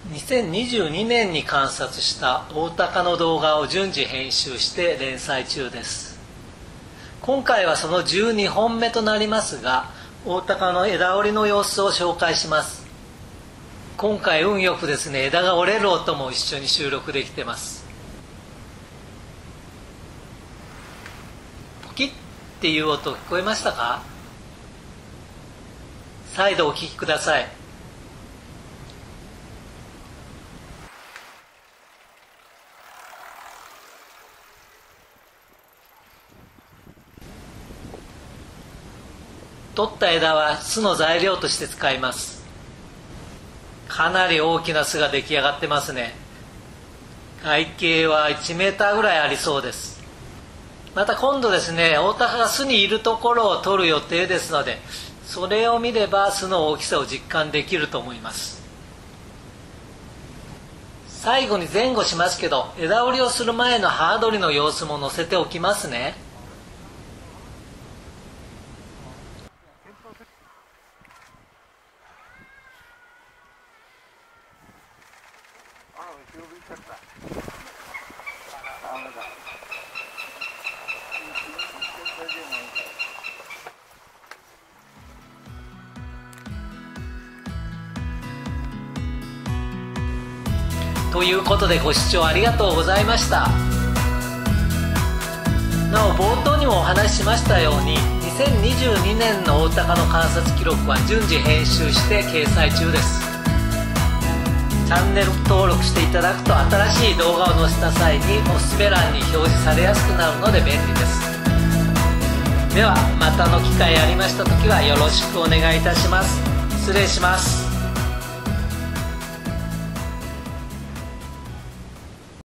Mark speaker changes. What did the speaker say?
Speaker 1: 2022年に観察したオオタカの動画を順次編集して連載中です。今回はその12本目となりますが、オオタカの枝折りの様子を紹介します。今回運よくですね、枝が折れる音も一緒に収録できてます。ポキッっていう音聞こえましたか？再度お聞きください。取った枝は巣の材料として使います。かなり大きな巣が出来上がってますね。体径は1メーターぐらいありそうです。また今度ですね、オオタカが巣にいるところを取る予定ですので、それを見れば巣の大きさを実感できると思います。最後に前後しますけど、枝折りをする前の葉取りの様子も載せておきますね。ということでご視聴ありがとうございました。なお冒頭にもお話ししましたように、2022年のオオタカの観察記録は順次編集して掲載中です。チャンネル登録していただくと新しい動画を載せた際におすすめ欄に表示されやすくなるので便利です。ではまたの機会ありました時はよろしくお願いいたします。失礼します。